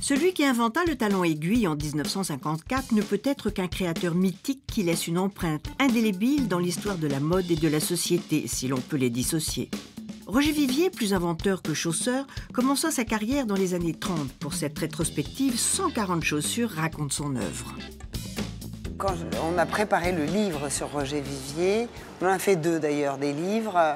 Celui qui inventa le talon aiguille en 1954 ne peut être qu'un créateur mythique qui laisse une empreinte indélébile dans l'histoire de la mode et de la société, si l'on peut les dissocier. Roger Vivier, plus inventeur que chausseur, commença sa carrière dans les années 30. Pour cette rétrospective, 140 chaussures racontent son œuvre. Quand on a préparé le livre sur Roger Vivier, on en a fait 2 d'ailleurs, des livres,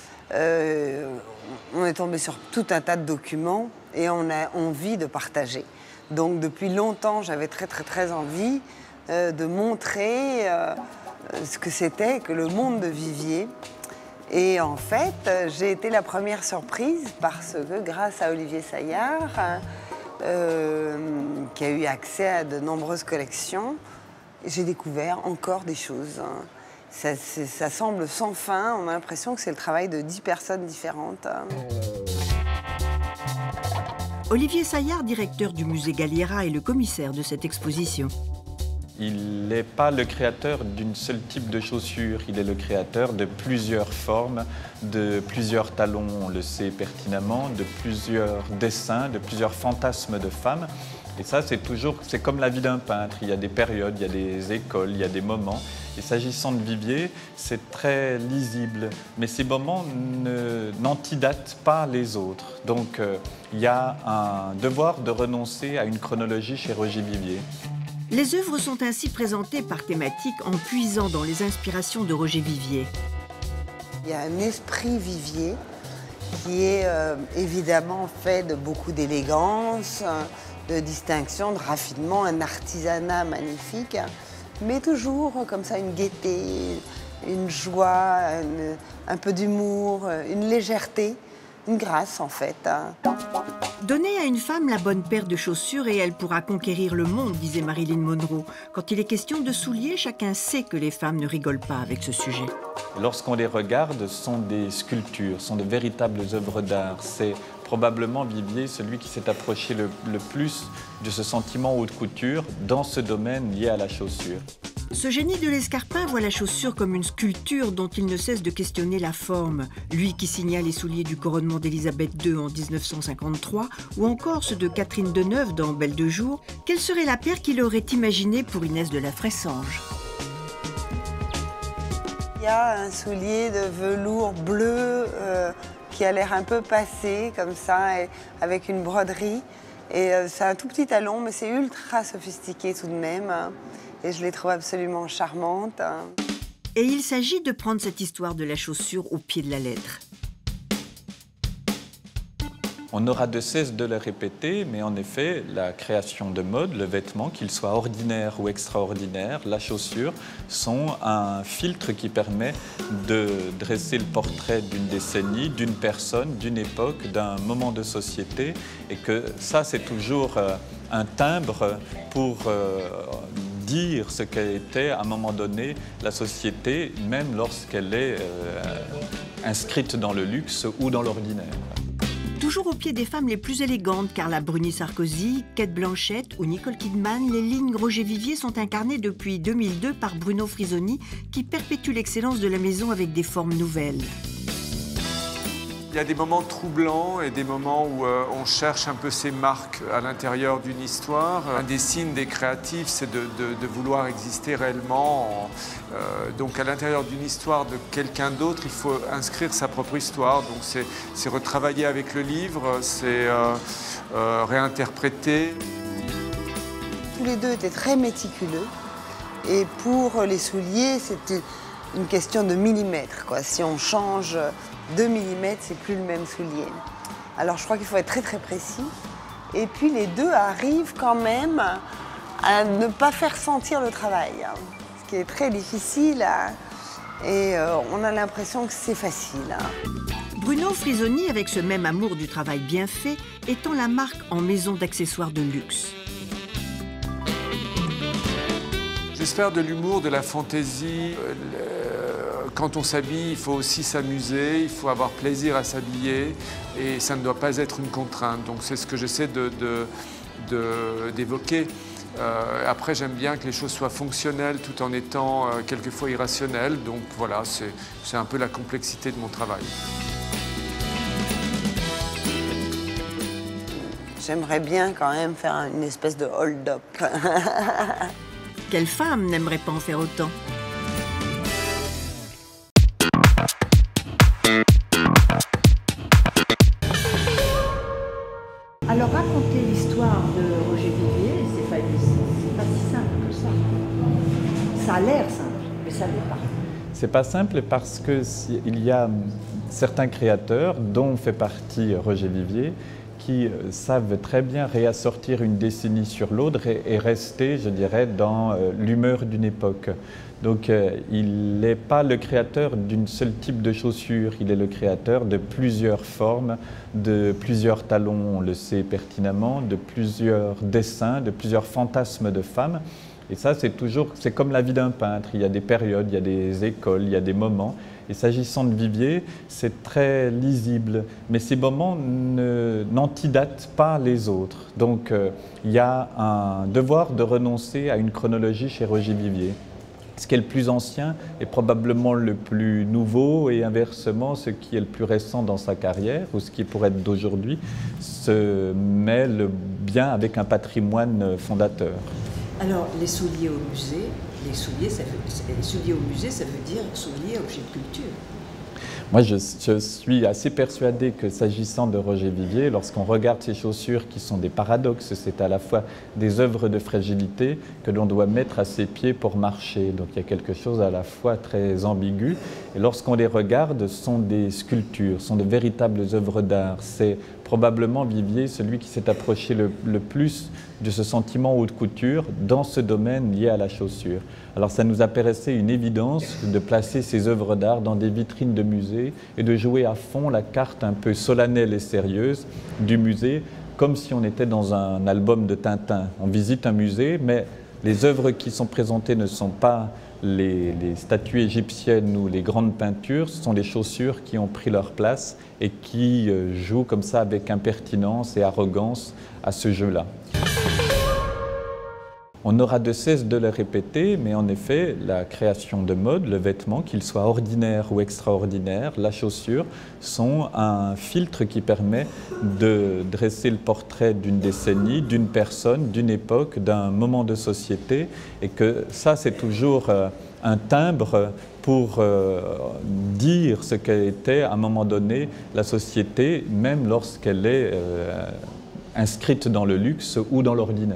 on est tombé sur tout un tas de documents et on a envie de partager. Donc depuis longtemps, j'avais très envie de montrer ce que c'était que le monde de Vivier. Et en fait, j'ai été la première surprise parce que grâce à Olivier Saillard, qui a eu accès à de nombreuses collections, j'ai découvert encore des choses. Ça semble sans fin, on a l'impression que c'est le travail de 10 personnes différentes. Olivier Saillard, directeur du musée Galliera, est le commissaire de cette exposition. Il n'est pas le créateur d'une seule type de chaussure, il est le créateur de plusieurs formes, de plusieurs talons, on le sait pertinemment, de plusieurs dessins, de plusieurs fantasmes de femmes. Et ça, c'est comme la vie d'un peintre. Il y a des périodes, il y a des écoles, il y a des moments. Et s'agissant de Vivier, c'est très lisible. Mais ces moments n'antidatent pas les autres. Donc, il y a un devoir de renoncer à une chronologie chez Roger Vivier. Les œuvres sont ainsi présentées par thématique en puisant dans les inspirations de Roger Vivier. Il y a un esprit Vivier qui est évidemment fait de beaucoup d'élégance, de distinction, de raffinement, un artisanat magnifique, mais toujours comme ça une gaieté, une joie, un peu d'humour, une légèreté, une grâce en fait. Donnez à une femme la bonne paire de chaussures et elle pourra conquérir le monde, disait Marilyn Monroe. Quand il est question de souliers, chacun sait que les femmes ne rigolent pas avec ce sujet. Lorsqu'on les regarde, ce sont des sculptures, ce sont de véritables œuvres d'art. C'est probablement Vivier, celui qui s'est approché le plus de ce sentiment haute couture dans ce domaine lié à la chaussure. Ce génie de l'escarpin voit la chaussure comme une sculpture dont il ne cesse de questionner la forme. Lui qui signa les souliers du couronnement d'Élisabeth II en 1953, ou encore ceux de Catherine Deneuve dans Belle de jour, quelle serait la paire qu'il aurait imaginée pour Inès de la Fressange? Il y a un soulier de velours bleu qui a l'air un peu passé, comme ça, avec une broderie. Et c'est un tout petit talon, mais c'est ultra sophistiqué tout de même. Et je les trouve absolument charmantes. Et il s'agit de prendre cette histoire de la chaussure au pied de la lettre. On aura de cesse de le répéter, mais en effet, la création de mode, le vêtement, qu'il soit ordinaire ou extraordinaire, la chaussure, sont un filtre qui permet de dresser le portrait d'une décennie, d'une personne, d'une époque, d'un moment de société. Et que ça, c'est toujours un timbre pour dire ce qu'a été à un moment donné la société, même lorsqu'elle est inscrite dans le luxe ou dans l'ordinaire. Toujours au pied des femmes les plus élégantes, Carla Bruni-Sarkozy, Cate Blanchett ou Nicole Kidman, les lignes Roger Vivier sont incarnées depuis 2002 par Bruno Frisoni, qui perpétue l'excellence de la maison avec des formes nouvelles. Il y a des moments troublants et des moments où on cherche un peu ses marques à l'intérieur d'une histoire. Un des signes des créatifs, c'est de vouloir exister réellement. Donc à l'intérieur d'une histoire de quelqu'un d'autre, il faut inscrire sa propre histoire. Donc c'est retravailler avec le livre, c'est réinterpréter. Tous les deux étaient très méticuleux. Et pour les souliers, c'était une question de millimètres, quoi. Si on change 2 mm, c'est plus le même soulier. Alors je crois qu'il faut être très précis. Et puis les deux arrivent quand même à ne pas faire sentir le travail, hein, ce qui est très difficile. Et on a l'impression que c'est facile. Bruno Frisoni, avec ce même amour du travail bien fait, étend la marque en maison d'accessoires de luxe. J'espère de l'humour, de la fantaisie. Quand on s'habille, il faut aussi s'amuser, il faut avoir plaisir à s'habiller et ça ne doit pas être une contrainte. Donc c'est ce que j'essaie d'évoquer. Après, j'aime bien que les choses soient fonctionnelles tout en étant quelquefois irrationnelles. Donc voilà, c'est un peu la complexité de mon travail. j'aimerais bien quand même faire une espèce de hold-up. Quelle femme n'aimerait pas en faire autant? Alors raconter l'histoire de Roger Vivier, c'est pas si simple que ça. Ça a l'air simple, mais ça l'est pas. C'est pas simple parce qu'il y a certains créateurs, dont fait partie Roger Vivier, qui savent très bien réassortir une décennie sur l'autre et rester, je dirais, dans l'humeur d'une époque. Donc il n'est pas le créateur d'une seule type de chaussure, il est le créateur de plusieurs formes, de plusieurs talons, on le sait pertinemment, de plusieurs dessins, de plusieurs fantasmes de femmes. Et ça, c'est comme la vie d'un peintre. Il y a des périodes, il y a des écoles, il y a des moments. Et s'agissant de Vivier, c'est très lisible. Mais ces moments n'antidatent pas les autres. Donc, il y a un devoir de renoncer à une chronologie chez Roger Vivier. Ce qui est le plus ancien est probablement le plus nouveau et inversement, ce qui est le plus récent dans sa carrière ou ce qui pourrait être d'aujourd'hui se mêle bien avec un patrimoine fondateur. Alors, les souliers au musée, les souliers au musée, ça veut dire souliers, objet de culture. Moi, je suis assez persuadé que s'agissant de Roger Vivier, lorsqu'on regarde ces chaussures qui sont des paradoxes, c'est à la fois des œuvres de fragilité que l'on doit mettre à ses pieds pour marcher. Donc il y a quelque chose à la fois très ambigu. Et lorsqu'on les regarde, ce sont des sculptures, ce sont de véritables œuvres d'art. C'est probablement Vivier celui qui s'est approché le plus de ce sentiment haute couture dans ce domaine lié à la chaussure. Alors ça nous a paraissé une évidence de placer ces œuvres d'art dans des vitrines de musées et de jouer à fond la carte un peu solennelle et sérieuse du musée, comme si on était dans un album de Tintin. On visite un musée, mais les œuvres qui sont présentées ne sont pas les statues égyptiennes ou les grandes peintures, ce sont les chaussures qui ont pris leur place et qui jouent comme ça avec impertinence et arrogance à ce jeu-là. On n'aura de cesse de le répéter, mais en effet, la création de mode, le vêtement, qu'il soit ordinaire ou extraordinaire, la chaussure, sont un filtre qui permet de dresser le portrait d'une décennie, d'une personne, d'une époque, d'un moment de société, et que ça, c'est toujours un timbre pour dire ce qu'a été à un moment donné la société, même lorsqu'elle est inscrite dans le luxe ou dans l'ordinaire.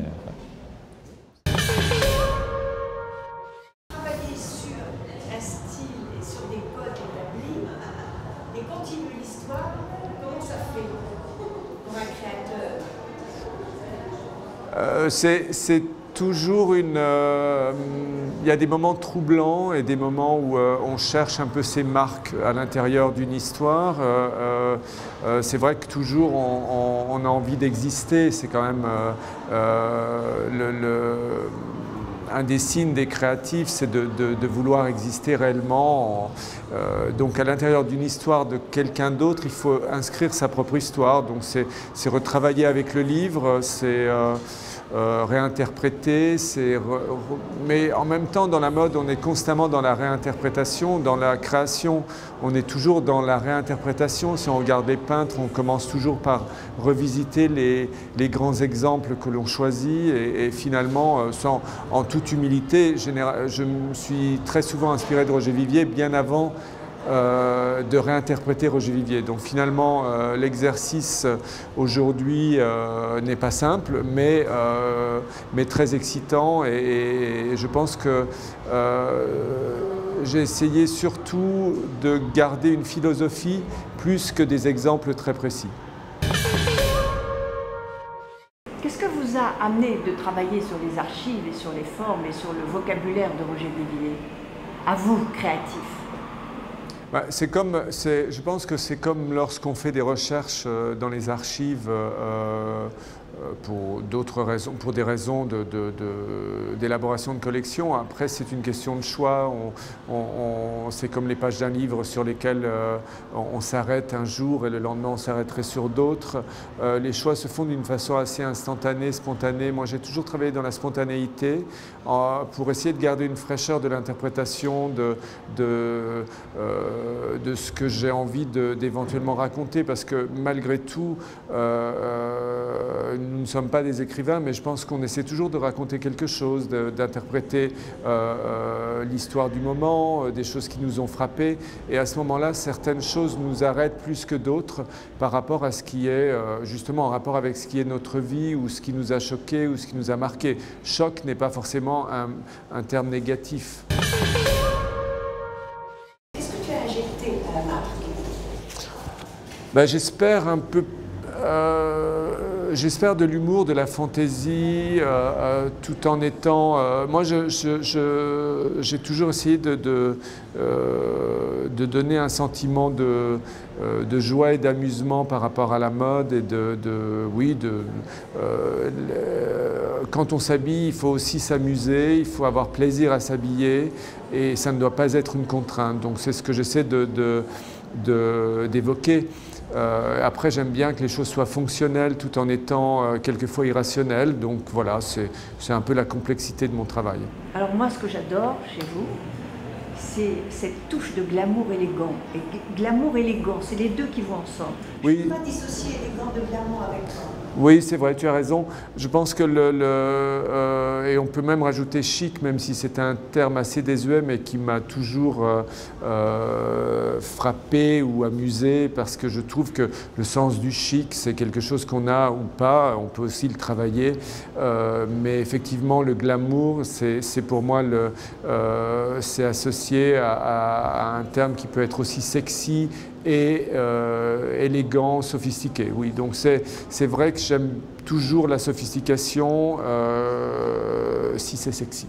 C'est toujours il y a des moments troublants et des moments où on cherche un peu ses marques à l'intérieur d'une histoire. C'est vrai que toujours on a envie d'exister. C'est quand même un des signes des créatifs, c'est de vouloir exister réellement. Donc à l'intérieur d'une histoire de quelqu'un d'autre, il faut inscrire sa propre histoire. Donc c'est retravailler avec le livre, c'est réinterpréter, mais en même temps dans la mode on est constamment dans la réinterprétation, dans la création on est toujours dans la réinterprétation. Si on regarde les peintres, on commence toujours par revisiter les grands exemples que l'on choisit et finalement, en toute humilité, je me suis très souvent inspiré de Roger Vivier bien avant de réinterpréter Roger Vivier. Donc finalement, l'exercice aujourd'hui n'est pas simple, mais très excitant et je pense que j'ai essayé surtout de garder une philosophie plus que des exemples très précis. Qu'est-ce que vous a amené de travailler sur les archives et sur les formes et sur le vocabulaire de Roger Vivier, à vous, créatifs? Je pense que c'est comme lorsqu'on fait des recherches dans les archives pour d'autres raisons, pour des raisons d'élaboration de collection. Après, c'est une question de choix. C'est comme les pages d'un livre sur lesquelles on s'arrête un jour et le lendemain on s'arrêterait sur d'autres. Les choix se font d'une façon assez instantanée, spontanée. Moi, j'ai toujours travaillé dans la spontanéité pour essayer de garder une fraîcheur de l'interprétation de ce que j'ai envie d'éventuellement raconter, parce que malgré tout, nous ne sommes pas des écrivains, mais je pense qu'on essaie toujours de raconter quelque chose, d'interpréter l'histoire du moment, des choses qui nous ont frappés. Et à ce moment-là, certaines choses nous arrêtent plus que d'autres par rapport à ce qui est, justement, en rapport avec ce qui est notre vie, ou ce qui nous a choqués, ou ce qui nous a marqué. Choc n'est pas forcément un terme négatif. Qu'est-ce que tu as injecté à la marque? Ben, j'espère un peu... J'espère de l'humour, de la fantaisie, tout en étant... moi, j'ai toujours essayé de donner un sentiment de joie et d'amusement par rapport à la mode. Et quand on s'habille, il faut aussi s'amuser, il faut avoir plaisir à s'habiller, et ça ne doit pas être une contrainte. Donc c'est ce que j'essaie d'évoquer. Après, j'aime bien que les choses soient fonctionnelles tout en étant quelquefois irrationnelles. Donc voilà, c'est un peu la complexité de mon travail. Alors moi, ce que j'adore chez vous, c'est cette touche de glamour élégant. Et glamour élégant, c'est les deux qui vont ensemble. Oui. Je ne peux pas dissocier élégant de glamour avec toi. Oui, c'est vrai, tu as raison. Je pense que et on peut même rajouter chic, même si c'est un terme assez désuet, mais qui m'a toujours frappé ou amusé, parce que je trouve que le sens du chic, c'est quelque chose qu'on a ou pas, on peut aussi le travailler. Mais effectivement, le glamour, c'est pour moi, c'est associé à un terme qui peut être aussi sexy et élégant, sophistiqué. Oui, donc c'est vrai que j'aime toujours la sophistication si c'est sexy.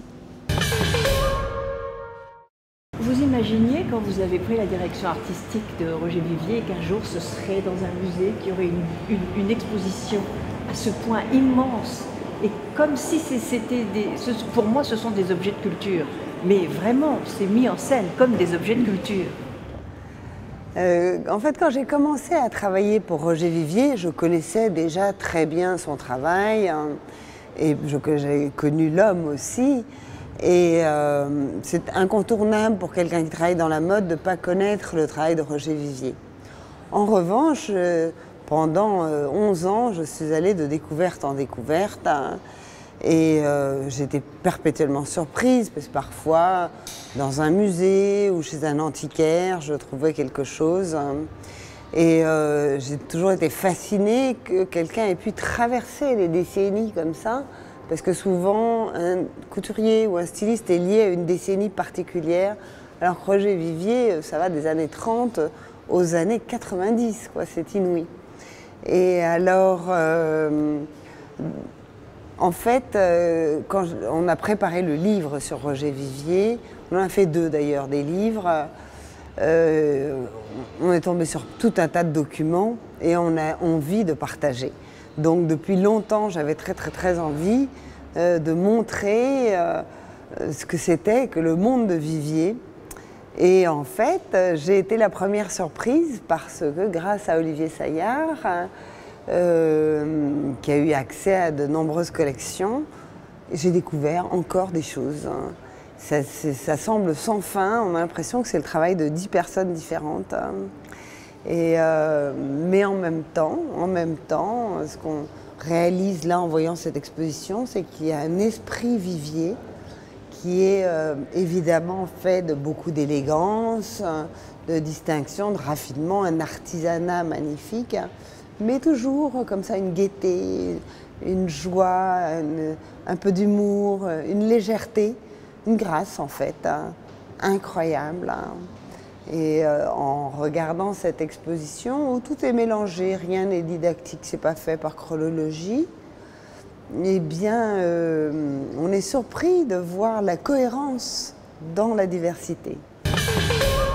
Vous imaginiez, quand vous avez pris la direction artistique de Roger Vivier, qu'un jour ce serait dans un musée, qu'il y aurait une exposition à ce point immense, et comme si c'était pour moi ce sont des objets de culture, mais vraiment c'est mis en scène comme des objets de culture. En fait, quand j'ai commencé à travailler pour Roger Vivier, je connaissais déjà très bien son travail, hein, et j'ai connu l'homme aussi. Et c'est incontournable pour quelqu'un qui travaille dans la mode de ne pas connaître le travail de Roger Vivier. En revanche, pendant 11 ans, je suis allée de découverte en découverte, hein, et j'étais perpétuellement surprise, parce que parfois, dans un musée ou chez un antiquaire, je trouvais quelque chose. Hein, et j'ai toujours été fascinée que quelqu'un ait pu traverser les décennies comme ça, parce que souvent, un couturier ou un styliste est lié à une décennie particulière, alors que Roger Vivier, ça va des années 30 aux années 90, quoi, c'est inouï. Et alors... en fait, quand on a préparé le livre sur Roger Vivier, on en a fait 2 d'ailleurs, des livres, on est tombé sur tout un tas de documents et on a envie de partager. Donc depuis longtemps, j'avais très envie de montrer ce que c'était que le monde de Vivier. Et en fait, j'ai été la première surprise parce que grâce à Olivier Saillard, qui a eu accès à de nombreuses collections, j'ai découvert encore des choses. Ça semble sans fin, on a l'impression que c'est le travail de 10 personnes différentes. Mais en même temps, ce qu'on réalise là en voyant cette exposition, c'est qu'il y a un esprit Vivier qui est évidemment fait de beaucoup d'élégance, de distinction, de raffinement, un artisanat magnifique, mais toujours comme ça une gaieté, une joie, un peu d'humour, une légèreté, une grâce en fait, hein, incroyable. Hein. Et en regardant cette exposition où tout est mélangé, rien n'est didactique, c'est pas fait par chronologie, eh bien on est surpris de voir la cohérence dans la diversité.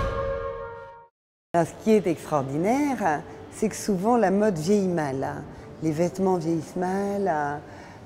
Alors, ce qui est extraordinaire, c'est que souvent la mode vieillit mal. les vêtements vieillissent mal.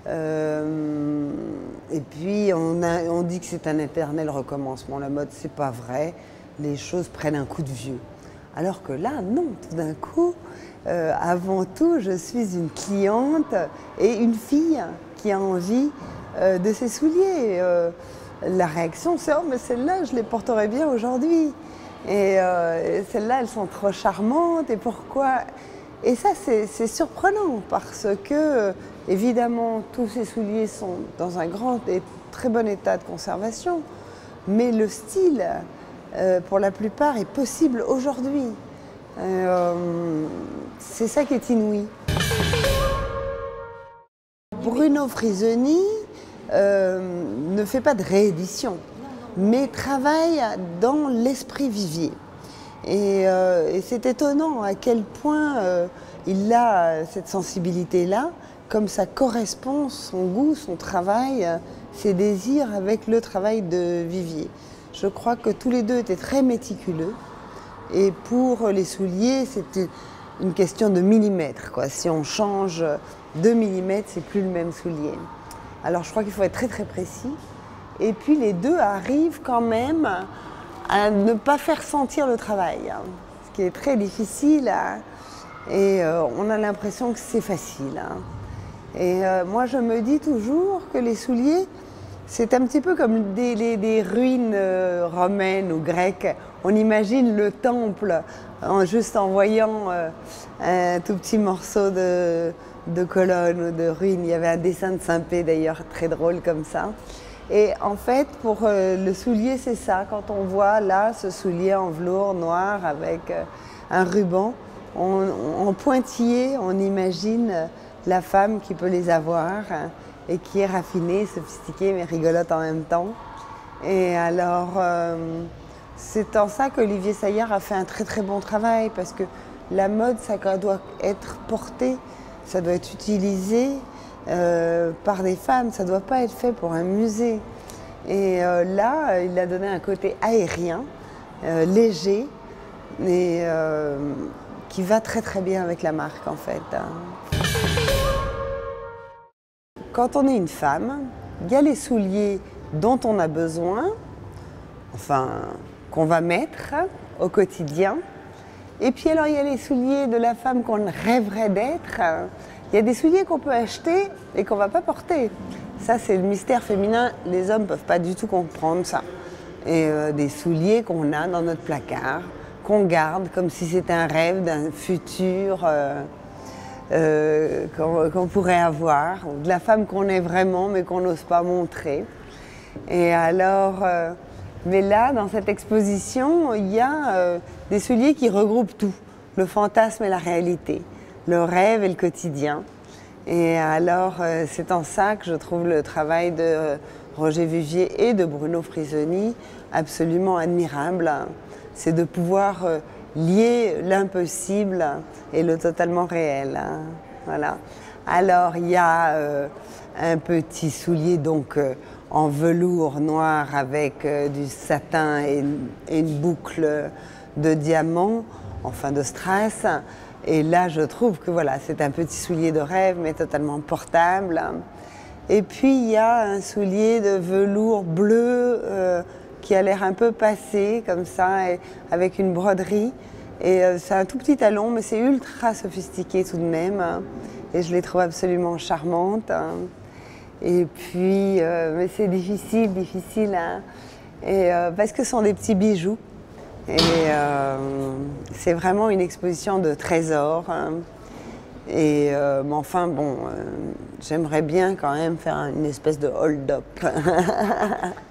Et puis on dit que c'est un éternel recommencement. La mode, c'est pas vrai. Les choses prennent un coup de vieux. Alors que là, non, tout d'un coup, avant tout, je suis une cliente et une fille qui a envie de ses souliers. La réaction, c'est « Oh, mais celles-là, je les porterais bien aujourd'hui. Et celles-là, elles sont trop charmantes. Et pourquoi ?» Et ça, c'est surprenant parce que, évidemment, tous ces souliers sont dans un grand et très bon état de conservation. Mais le style, pour la plupart, est possible aujourd'hui. C'est ça qui est inouï. Bruno Frisoni ne fait pas de réédition, mais travaille dans l'esprit Vivier. Et c'est étonnant à quel point il a cette sensibilité-là, comme ça correspond son goût, son travail, ses désirs avec le travail de Vivier. Je crois que tous les deux étaient très méticuleux. Et pour les souliers, c'était une question de millimètres, quoi. Si on change 2 millimètres, c'est plus le même soulier. Alors je crois qu'il faut être très très précis. Et puis les deux arrivent quand même à ne pas faire sentir le travail, ce qui est très difficile. Et on a l'impression que c'est facile. Et moi je me dis toujours que les souliers, c'est un petit peu comme des ruines romaines ou grecques. On imagine le temple juste en voyant un tout petit morceau de colonne ou de ruine. Il y avait un dessin de Saint-Pé d'ailleurs très drôle comme ça. Et en fait, pour le soulier, c'est ça. Quand on voit là ce soulier en velours noir avec un ruban, en pointillé, on imagine la femme qui peut les avoir et qui est raffinée, sophistiquée, mais rigolote en même temps. Et alors, c'est en ça qu'Olivier Saillard a fait un très très bon travail, parce que la mode, ça doit être porté, ça doit être utilisé par des femmes, ça ne doit pas être fait pour un musée. Et là, il a donné un côté aérien, léger, et qui va très très bien avec la marque en fait. Quand on est une femme, il y a les souliers dont on a besoin, enfin, qu'on va mettre au quotidien. Et puis alors, il y a les souliers de la femme qu'on rêverait d'être. Il y a des souliers qu'on peut acheter et qu'on ne va pas porter. Ça, c'est le mystère féminin. Les hommes ne peuvent pas du tout comprendre ça. Et des souliers qu'on a dans notre placard, qu'on garde comme si c'était un rêve d'un futur qu'on pourrait avoir, ou de la femme qu'on est vraiment mais qu'on n'ose pas montrer. Et alors, mais là, dans cette exposition, il y a des souliers qui regroupent tout, le fantasme et la réalité, le rêve et le quotidien. Et alors, c'est en ça que je trouve le travail de Roger Vivier et de Bruno Frisoni absolument admirable. C'est de pouvoir lier l'impossible et le totalement réel. Voilà. Alors, il y a un petit soulier donc en velours noir avec du satin et une boucle de diamants, enfin de strass. Et là, je trouve que voilà, c'est un petit soulier de rêve, mais totalement portable. Et puis, il y a un soulier de velours bleu qui a l'air un peu passé, comme ça, et avec une broderie. Et c'est un tout petit talon, mais c'est ultra sophistiqué tout de même. Et je les trouve absolument charmantes. Et puis, mais c'est difficile, et, parce que ce sont des petits bijoux. Et c'est vraiment une exposition de trésors. Et mais enfin, bon, j'aimerais bien quand même faire une espèce de hold-up.